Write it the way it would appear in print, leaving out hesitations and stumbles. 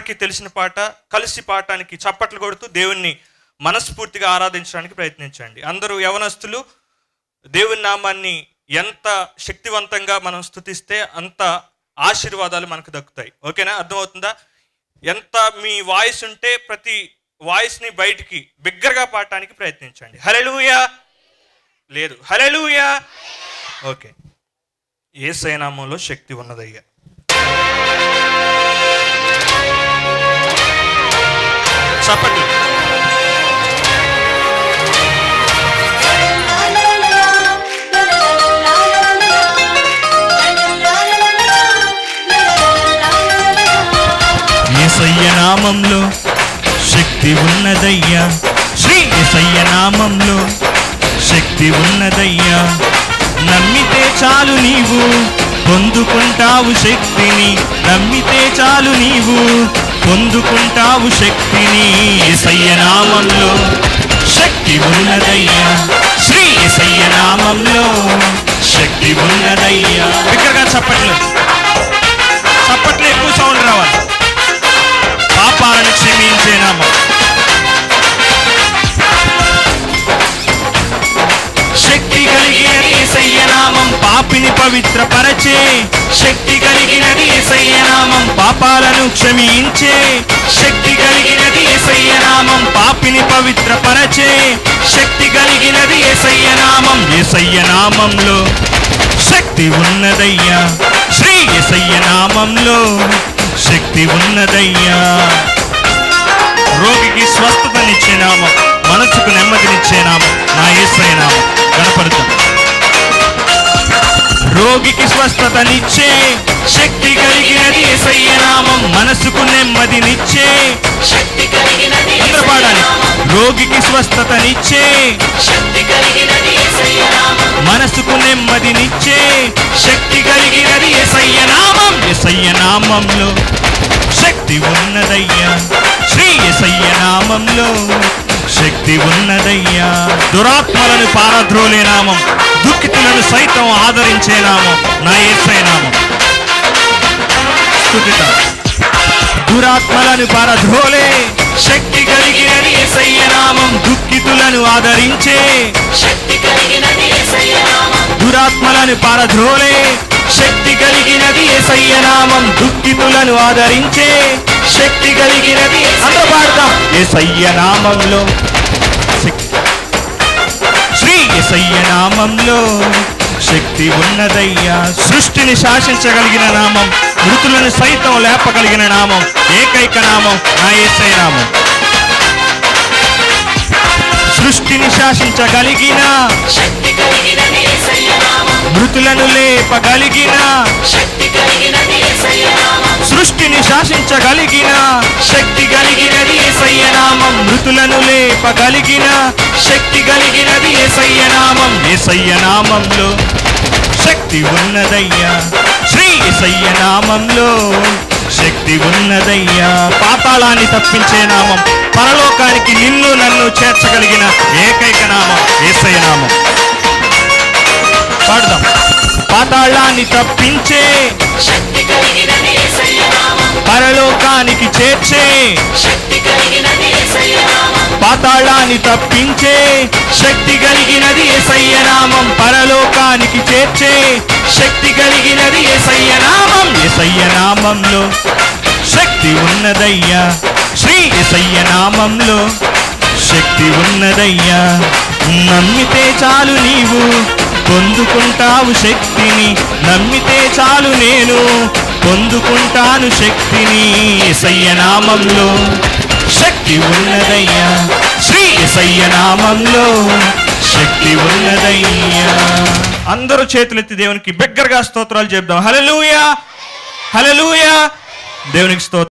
అందరికీ తెలిసిన పాట. కలిసి పాడటానికి చప్పట్లు కొడుతూ దేవుణ్ణి మనస్ఫూర్తిగా ఆరాధించడానికి ప్రయత్నించండి. అందరూ యవనస్తులు దేవుని నామాన్ని ఎంత శక్తివంతంగా మనం స్తుతిస్తే అంత ఆశీర్వాదాలు మనకు దక్కుతాయి. ఓకేనా? అర్థమవుతుందా? ఎంత మీ వాయిస్ ఉంటే ప్రతి వాయిస్ని బయటికి బిగ్గరగా పాడటానికి ప్రయత్నించండి. హల్లెలూయా లేదు, హల్లెలూయా. ఓకే. యేసయ్య నామములో శక్తి ఉన్నదయ్యా. చప్పట్లు. యేసయ్య నామంలో శక్తి ఉన్నదయ్యా. శ్రీ యేసయ్య నామంలో శక్తి ఉన్నదయ్యా. నమ్మితే చాలు నీవు పొందుకుంటావు శక్తిని. నమ్మితే చాలు నీవు పొందుకుంటావు శక్తిని. యేసయ్య నామంలో శక్తి ఉన్నదయ్యా. శ్రీ యేసయ్య నామంలో శక్తి ఉన్నదయ్యా. బిగ్గరగా చప్పట్లు. చప్పట్లు ఎక్కువ సౌండ్ రావాలి. పాపాలను క్షమించే నామం. శక్తి కలిగినది యేసయ్య నామం పాపిని పవిత్రపరచే. శక్తి కలిగినది యేసయ్య నామం పాపాలను క్షమించే. శక్తి కలిగినది యేసయ్య నామం పాపిని పవిత్రపరచే. శక్తి కలిగినది యేసయ్య నామం. యేసయ్య నామంలో శక్తి ఉన్నదయ్యా. శ్రీ యేసయ్య నామంలో శక్తి ఉన్నదయ్యా. రోగికి స్వస్థతనిచ్చే నామం, మనసుకు నెమ్మదినిచ్చే నామం నా యేసయ్య నామం. గణపడతాం. రోగికి స్వస్థతనిచ్చే శక్తి కలిగినది యేసయ్య నామం. మనసుకు నెమ్మదినిచ్చే శక్తి కలిగినది. అందరూ పాడాలి. రోగికి స్వస్థతనిచ్చే శక్తి కలిగినది యేసయ్య నామం. మనసుకు నెమ్మదినిచ్చే శక్తి కలిగినది యేసయ్య నామం. యేసయ్య నామంలో శక్తి ఉన్నదయ్యా. శ్రీ యేసయ్య నామంలో శక్తి ఉన్నదయ్యా. దురాత్మలను పారద్రోలే నామం, దుఃఖితులను సైతం ఆదరించే నామం నా యేసయ్య నామం. స్తుతిద్దాం. దురాత్మలను పారద్రోలే శక్తి కలిగినది యేసయ్య నామం. దుఃఖితులను ఆదరించే శక్తి కలిగినది యేసయ్య నామం. దురాత్మలను పారద్రోలే శక్తి కలిగినది యేసయ్య నామం. దుఃఖితులను ఆదరించే శక్తి కలిగినది. అందరూ పాడతాం. యేసయ్య నామంలో శ్రీ యేసయ్య నామంలో శక్తి ఉన్నదయ్యా. సృష్టిని శాసించగలిగిన నామం, మృతులను సైతం లేపగలిగిన నామం, ఏకైక నామం నా యేసయ్య నామం. సృష్టిని శాసించగలిగిన శక్తి కలిగినది యేసయ్య నామం. మృతులను లేపగలిగిన శక్తి కలిగినది యేసయ్య నామం. సృష్టిని శాసించగలిగిన శక్తి కలిగినది యేసయ్య నామం. మృతులను లేపగలిగిన శక్తి కలిగినది యేసయ్య నామం. యేసయ్య నామంలో శక్తి ఉన్నదయ్యా. శ్రీ యేసయ్య నామంలో శక్తి ఉన్నదయ్యా. పాతాళాన్ని తప్పించే నామం, పరలోకానికి నిన్ను నన్ను చేర్చగలిగిన ఏకైక నామం యేసయ్య నామం. పాడదాం. పాతాళాన్ని తప్పించే శక్తి కలిగినది యేసయ్య నామం. పరలోకానికి చేర్చే శక్తి కలిగినది యేసయ్య నామం. పాతాళాన్ని తప్పించే శక్తి కలిగినది యేసయ్య నామం. పరలోకానికి చేర్చే శక్తి కలిగినది యేసయ్య నామం. యేసయ్య నామంలో శక్తి ఉన్నదయ్యా. శ్రీ యేసయ్య నామంలో శక్తి ఉన్నదయ్యా. నమ్మితే చాలు నీవు పొందుకుంటావు శక్తిని. నమ్మితే చాలు నేను పొందుకుంటాను శక్తిని. యేసయ్య నామంలో శక్తి ఉన్నదయ్యా. శ్రీ యేసయ్య నామంలో శక్తి ఉన్నదయ్యా. అందరూ చేతులెత్తి దేవునికి బిగ్గరగా స్తోత్రాలు చెప్దాం. హల్లెలూయా, హల్లెలూయా. దేవునికి స్తోత్రం.